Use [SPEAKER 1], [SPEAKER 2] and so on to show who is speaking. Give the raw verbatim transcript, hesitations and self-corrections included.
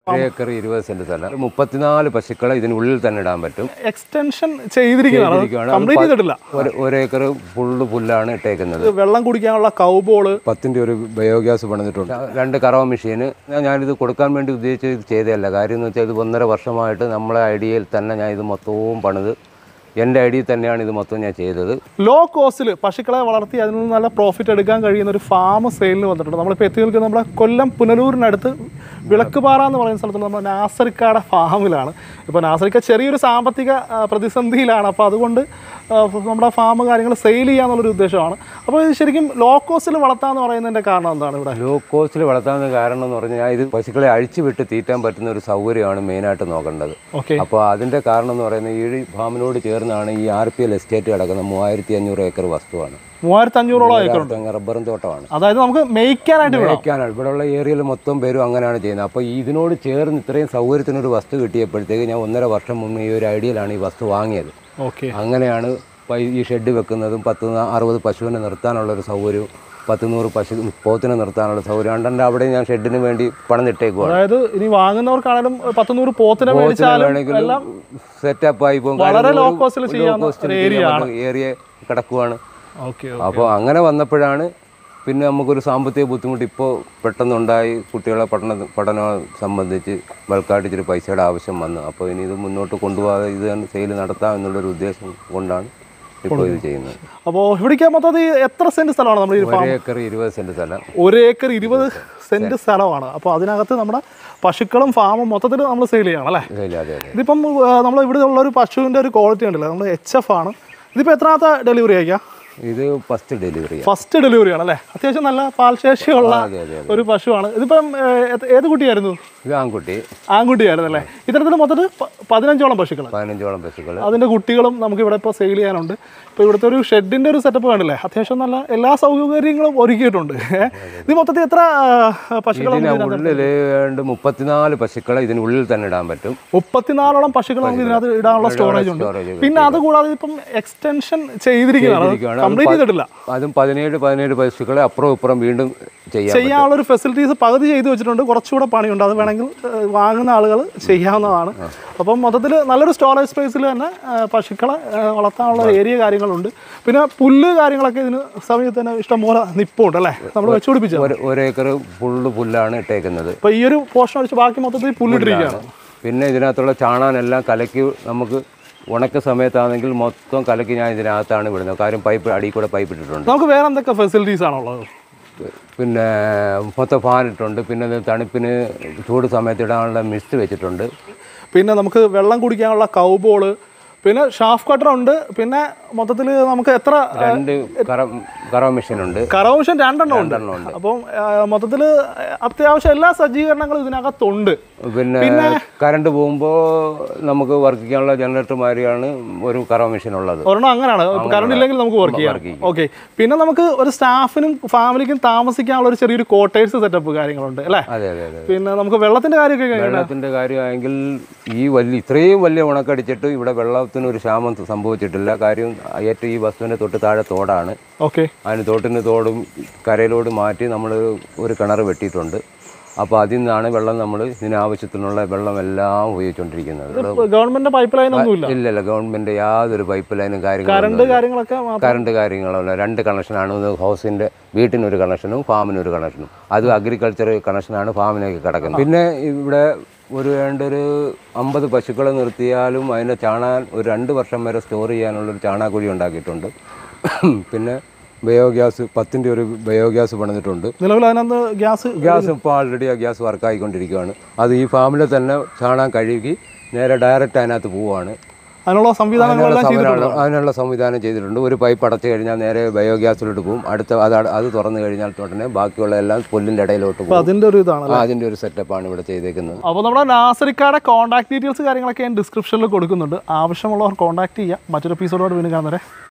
[SPEAKER 1] Acre ഇരുപത് saint സ്ഥലം മുപ്പത്തിനാല് പശുക്കളെ ഇതിനുള്ളിൽ തന്നെ ഇടാൻ പറ്റും.
[SPEAKER 2] എക്സ്റ്റൻഷൻ ചെയ്തിരിക്കുകയാണ്.
[SPEAKER 1] ഒരേക്കർ ഫുള്ള് പുല്ലാണ് ഇട്ടേക്കുന്നത്.
[SPEAKER 2] വെള്ളം കുടിക്കാനുള്ള കൗബോള്
[SPEAKER 1] പത്തിന്റെ ഒരു ബയോഗ്യാസ് പണിതിട്ടുണ്ട്. രണ്ട് കറവ മെഷീന്. ഞാനിത് കൊടുക്കാൻ വേണ്ടി ഉദ്ദേശിച്ച് ഇത് ചെയ്തതല്ല. കാര്യം എന്ന് വെച്ചാൽ ഇത് ഒന്നര വർഷമായിട്ട് നമ്മളെ ഐഡിയയിൽ തന്നെ ഞാൻ ഇത് മൊത്തവും പണിത് എൻ്റെ ഐഡിയയിൽ തന്നെയാണ് ഇത് മൊത്തം ഞാൻ ചെയ്തത്.
[SPEAKER 2] ലോ കോസ്റ്റിൽ പശുക്കളെ വളർത്തി അതിൽ നിന്ന് നല്ല പ്രോഫിറ്റ് എടുക്കാൻ കഴിയുന്ന ഒരു ഫാം സെയിലിന് വന്നിട്ടുണ്ട്. നമ്മളിപ്പോൾ എത്തി നിൽക്കുന്നത് നമ്മുടെ കൊല്ലം പുനലൂരിനടുത്ത് വിളക്കുപാറ എന്ന് പറയുന്ന സ്ഥലത്ത് നമ്മൾ നാസറിക്കയുടെ ഫാമിലാണ്. ഇപ്പോൾ നാസറിക്ക ചെറിയൊരു സാമ്പത്തിക പ്രതിസന്ധിയിലാണ്. അപ്പോൾ അതുകൊണ്ട് നമ്മുടെ ഫാം കാര്യങ്ങൾ സെയിൽ ചെയ്യാന്നുള്ളൊരു ഉദ്ദേശമാണ്. അപ്പോൾ ഇത് ശരിക്കും ലോ കോസ്റ്റിൽ വളർത്താമെന്ന് പറയുന്നതിൻ്റെ കാരണം എന്താണ്? ഇവിടെ
[SPEAKER 1] ലോ കോസ്റ്റിൽ വളർത്താവുന്ന കാരണം എന്ന് പറഞ്ഞാൽ ഇത് പശുക്കളെ അഴിച്ചു വിട്ട് തീറ്റാൻ പറ്റുന്ന ഒരു സൗകര്യമാണ് മെയിനായിട്ട് നോക്കേണ്ടത്.
[SPEAKER 2] ഓക്കെ.
[SPEAKER 1] അപ്പോൾ അതിൻ്റെ കാരണം എന്ന് പറയുന്നത് ഈ ഫാമിനോട് ചേർന്നാണ് ഈ ആർ പി എൽ എസ്റ്റേറ്റ് കിടക്കുന്ന മൂവായിരത്തി അഞ്ഞൂറ് ഏക്കർ വസ്തുവാണ്.
[SPEAKER 2] മൂവായിരത്തി അഞ്ഞൂറോളം ഏക്കർ
[SPEAKER 1] റബ്ബറും തോട്ടമാണ്.
[SPEAKER 2] അതായത് നമുക്ക് മേയ്ക്കാനായിട്ട്
[SPEAKER 1] മേയ്ക്കാനാണ് ഇവിടെയുള്ള ഏരിയയിൽ മൊത്തം പേരും അങ്ങനെയാണ് ചെയ്യുന്നത്. അപ്പോൾ ഇതിനോട് ചേർന്ന് ഇത്രയും സൗകര്യത്തിനൊരു വസ്തു കിട്ടിയപ്പോഴത്തേക്ക് ഞാൻ ഒന്നര വർഷം മുന്നേ ഈ ഒരു ഐഡിയയിലാണ് ഈ വസ്തു വാങ്ങിയത്.
[SPEAKER 2] ഓക്കെ.
[SPEAKER 1] അങ്ങനെയാണ് ഈ ഷെഡ് വെക്കുന്നതും പത്ത് അറുപത് പശുവിനെ നിർത്താനുള്ളൊരു സൗകര്യവും പത്ത് നൂറ് പശു പോത്തിനെ നിർത്താനുള്ള സൗകര്യം രണ്ടെണ്ണം അവിടെ ഞാൻ ഷെഡിന് വേണ്ടി പണിതിട്ടേക്കുവാണ്.
[SPEAKER 2] അതായത് ഇനി വാങ്ങുന്നവർക്കാണെങ്കിലും പത്ത് നൂറ് പോത്തിനെ
[SPEAKER 1] വേണമെങ്കിലും സെറ്റപ്പ് ആയി പോകും. ഏരിയ കിടക്കുവാണ്. അപ്പോൾ അങ്ങനെ വന്നപ്പോഴാണ് പിന്നെ നമുക്കൊരു സാമ്പത്തിക ബുദ്ധിമുട്ട് ഇപ്പോൾ പെട്ടെന്നുണ്ടായി. കുട്ടികളെ പഠന പഠനം സംബന്ധിച്ച് ബൾക്കായിട്ട് ഇച്ചിരി പൈസയുടെ ആവശ്യം വന്നു. അപ്പോൾ ഇനി ഇത് മുന്നോട്ട് കൊണ്ടുപോകാതെ ഇത് സെയിൽ നടത്താം എന്നുള്ളൊരു ഉദ്ദേശം കൊണ്ടാണ് ഇപ്പോൾ ഇത് ചെയ്യുന്നത്.
[SPEAKER 2] അപ്പോൾ ഇവിടേക്ക് മൊത്തത്തിൽ എത്ര സെന്റ് സ്ഥലമാണ് നമ്മൾ?
[SPEAKER 1] ഒരു ഏക്കർ ഇരുപത് സെന്റ് സ്ഥലം.
[SPEAKER 2] ഒരു ഏക്കർ ഇരുപത് സെന്റ് സ്ഥലമാണ്. അപ്പോൾ അതിനകത്ത് നമ്മുടെ പശുക്കളും ഫാമും മൊത്തത്തിൽ നമ്മൾ സെയിൽ ചെയ്യണം അല്ലേ? ഇതിപ്പം നമ്മൾ ഇവിടെ ഉള്ള ഒരു പശുവിൻ്റെ ഒരു ക്വാളിറ്റി ഉണ്ടല്ലോ, നമ്മൾ എച്ച് എഫ് ആണ്. ഇതിപ്പോൾ എത്രാമത്തെ ഡെലിവറി ആയിരിക്കാം?
[SPEAKER 1] ഇത് ഫസ്റ്റ് ഡെലിവറി
[SPEAKER 2] ഫസ്റ്റ് ഡെലിവറി ആണ് അല്ലേ? അത്യാവശ്യം നല്ല പാൽശേഷിയുള്ള ഒരു പശുവാണ്. ഇതിപ്പം ഏത് കുട്ടിയായിരുന്നു?
[SPEAKER 1] ഇത് ആൺകുട്ടി.
[SPEAKER 2] ആൺകുട്ടിയായിരുന്നു അല്ലേ? ഇത്തരത്തിൽ മൊത്തത്തിൽ പതിനഞ്ചോളം പശുക്കൾ
[SPEAKER 1] പതിനഞ്ചോളം പശുക്കൾ
[SPEAKER 2] അതിൻ്റെ കുട്ടികളും നമുക്ക് ഇവിടെ ഇപ്പോൾ സെയിൽ ചെയ്യാനുണ്ട്. ഇപ്പോൾ ഇവിടുത്തെ ഒരു ഷെഡിൻ്റെ ഒരു സെറ്റപ്പ് കണ്ടില്ലേ? അത്യാവശ്യം നല്ല എല്ലാ സൗകര്യങ്ങളും ഒരുക്കിയിട്ടുണ്ട്. ഇത് മൊത്തത്തിൽ എത്ര
[SPEAKER 1] പശുക്കളുണ്ട്? മുപ്പത്തിനാല് പശുക്കളെ ഇതിനുള്ളിൽ തന്നെ ഇടാൻ പറ്റും.
[SPEAKER 2] മുപ്പത്തിനാലോളം പശുക്കൾ നമുക്ക് ഇതിനകത്ത് ഇടാനുള്ള സ്റ്റോറേജ് ഉണ്ട്. പിന്നെ അതുകൂടാതെ ഇപ്പം എക്സ്റ്റൻഷൻ ചെയ്തിരിക്കുകയാണ്, കംപ്ലീറ്റ് ചെയ്തിട്ടില്ല.
[SPEAKER 1] അതും പതിനേഴ് പതിനേഴ് പശുക്കളെ അപ്പുറം ഇപ്പുറം വീണ്ടും
[SPEAKER 2] ചെയ്യാനുള്ള ഒരു ഫെസിലിറ്റീസ് പകുതി ചെയ്തു വെച്ചിട്ടുണ്ട്. കുറച്ചുകൂടെ പണിയുണ്ട്. അത് വേണമെങ്കിൽ വാങ്ങുന്ന ആളുകൾ ചെയ്യാവുന്നതാണ്. അപ്പം മൊത്തത്തിൽ നല്ലൊരു സ്റ്റോറേജ് സ്പേസിൽ തന്നെ പശുക്കളെ വളർത്താനുള്ള ഏരിയ കാര്യങ്ങളുണ്ട്. പിന്നെ പുല്ല് കാര്യങ്ങളൊക്കെ ഇതിന് സമയത്ത് തന്നെ ഇഷ്ടംപോലെ നിപ്പുണ്ട് അല്ലേ? നമ്മൾ വെച്ചുപിടിപ്പിച്ചത്
[SPEAKER 1] ഒരേക്കർ ഫുള്ള് പുല്ലാണ് ഇട്ടേക്കുന്നത്.
[SPEAKER 2] അപ്പോൾ ഈ ഒരു പോർഷൻ അടിച്ച് ബാക്കി മൊത്തത്തിൽ പുല്ലിട്ടിരിക്കുകയാണ്.
[SPEAKER 1] പിന്നെ ഇതിനകത്തുള്ള ചാണാനെല്ലാം കലക്കി നമുക്ക് ഉണക്ക സമയത്താണെങ്കിൽ മൊത്തം കലക്കി ഞാൻ ഇതിനകത്താണ് വിടുന്നത്. കാര്യം പൈപ്പ് അടിയിൽ കൂടെ പൈപ്പ് ഇട്ടിട്ടുണ്ട്.
[SPEAKER 2] നമുക്ക് വേറെ എന്തൊക്കെ ഫെസിലിറ്റീസ് ആണുള്ളത്?
[SPEAKER 1] പിന്നെ മൊത്തം ഫാൻ ഇട്ടുണ്ട്. പിന്നെ തണുപ്പിന് ചൂട് സമയത്ത് ഇടാനുള്ള മിസ്റ്റ് വെച്ചിട്ടുണ്ട്.
[SPEAKER 2] പിന്നെ നമുക്ക് വെള്ളം കുടിക്കാനുള്ള കൗബോള്, പിന്നെ ഷാഫ് കട്ടർ ഉണ്ട്. പിന്നെ മൊത്തത്തിൽ നമുക്ക് എത്ര
[SPEAKER 1] രണ്ട് കറവ മെഷീൻ ഉണ്ട്.
[SPEAKER 2] കറവ മെഷീൻ രണ്ടെണ്ണം ഉണ്ട്. അപ്പം മൊത്തത്തിൽ അത്യാവശ്യം എല്ലാ സജ്ജീകരണങ്ങളും ഇതിനകത്തുണ്ട്.
[SPEAKER 1] പിന്നെ കറണ്ട് പോകുമ്പോൾ നമുക്ക് വർക്ക് ചെയ്യാനുള്ള ജനറേറ്റർമാരെയാണ് ഒരു കറവ മെഷീൻ ഉള്ളത്.
[SPEAKER 2] ഒരെണ്ണം അങ്ങനെയാണ്. കറണ്ട് ഇല്ലെങ്കിൽ നമുക്ക് വർക്ക് ചെയ്യാം. ഓക്കെ. പിന്നെ നമുക്ക് ഒരു സ്റ്റാഫിനും ഫാമിലിക്കും താമസിക്കാനുള്ള ഒരു ചെറിയൊരു കോട്ടേഴ്സ് സെറ്റപ്പ് കാര്യങ്ങളുണ്ട് അല്ലേ?
[SPEAKER 1] അതെ അതെ അതെ.
[SPEAKER 2] പിന്നെ നമുക്ക് വെള്ളത്തിന്റെ കാര്യമൊക്കെ
[SPEAKER 1] വെള്ളത്തിന്റെ കാര്യമായെങ്കിൽ ഈ വലിയ ഇത്രയും വലിയ ഉണക്കടിച്ചിട്ട് ഇവിടെ വെള്ളത്തിന് ഒരു ക്ഷാമം സംഭവിച്ചിട്ടില്ല. കാര്യം ഏറ്റവും ഈ വസ്തുവിന്റെ തൊട്ട് താഴെ തോടാണ്.
[SPEAKER 2] ഓക്കെ.
[SPEAKER 1] അതിന് തോട്ടിന് തോടും കരയിലോട് മാറ്റി നമ്മൾ ഒരു കിണർ വെട്ടിയിട്ടുണ്ട്. അപ്പോൾ അതിൽ നിന്നാണ് വെള്ളം നമ്മൾ ഇതിനാവശ്യത്തിനുള്ള വെള്ളം എല്ലാം ഉപയോഗിച്ചുകൊണ്ടിരിക്കുന്നത്.
[SPEAKER 2] ഗവൺമെന്റ് പൈപ്പ് ലൈൻ ഒന്നുമില്ല?
[SPEAKER 1] ഇല്ലല്ല, ഗവൺമെന്റ് യാതൊരു പൈപ്പ് ലൈനും
[SPEAKER 2] കാര്യങ്ങളും കാര്യങ്ങളൊക്കെ
[SPEAKER 1] കറണ്ട് കാര്യങ്ങളല്ല. രണ്ട് കണക്ഷനാണ്. ഹൗസിന്റെ വീട്ടിനൊരു കണക്ഷനും ഫാമിനൊരു കണക്ഷനും. അത് അഗ്രികൾച്ചർ കണക്ഷനാണ് ഫാമിലേക്ക് കിടക്കുന്നത്. പിന്നെ ഇവിടെ ഒരു വേണ്ടൊരു അമ്പത് പശുക്കളെ നിർത്തിയാലും അതിനെ ചാണാൻ ഒരു രണ്ട് വർഷം വരെ സ്റ്റോർ ചെയ്യാനുള്ളൊരു ചാണാക്കുഴി ഉണ്ടാക്കിയിട്ടുണ്ട്. പിന്നെ ബയോഗ്യാസ് പത്തിൻ്റെ ഒരു ബയോഗ്യാസ് പണിതിട്ടുണ്ട്.
[SPEAKER 2] നിലവിൽ അതിനകത്ത് ഗ്യാസ്
[SPEAKER 1] ഗ്യാസ് ഇപ്പോൾ ആൾറെഡി ആ ഗ്യാസ് വർക്കായിക്കൊണ്ടിരിക്കുകയാണ്. അത് ഈ ഫാമിൽ തന്നെ ചാണാൻ കഴുകി നേരെ ഡയറക്റ്റ് അതിനകത്ത് പോവുകയാണ്.
[SPEAKER 2] അതിനുള്ള സംവിധാനങ്ങളെല്ലാം
[SPEAKER 1] അതിനുള്ള സംവിധാനം ചെയ്തിട്ടുണ്ട്. ഒരു പൈപ്പ് അടച്ചു കഴിഞ്ഞാൽ നേരെ ബയോഗ്യാസിലോട്ട് പോകും. അടുത്ത അത് അത് തുറന്നു കഴിഞ്ഞാൽ ഉടനെ ബാക്കിയുള്ള എല്ലാം പുല്ലിൻ്റെ ഇടയിലോട്ട് പോകും.
[SPEAKER 2] അതിൻ്റെ ഒരു ഇതാണ്
[SPEAKER 1] അതിൻ്റെ ഒരു സെറ്റപ്പാണ് ഇവിടെ ചെയ്തേക്കുന്നത്.
[SPEAKER 2] അപ്പോൾ നമ്മുടെ നാസറിക്കയുടെ കോൺടാക്ട് ഡീറ്റെയിൽസ് കാര്യങ്ങളൊക്കെ ഞാൻ ഡിസ്ക്രിപ്ഷനിൽ കൊടുക്കുന്നുണ്ട്. ആവശ്യമുള്ളവർ കോൺടാക്ട് ചെയ്യുക. മറ്റൊരു എപ്പിസോഡോട് വീണ്ടും കാണുന്നവരെ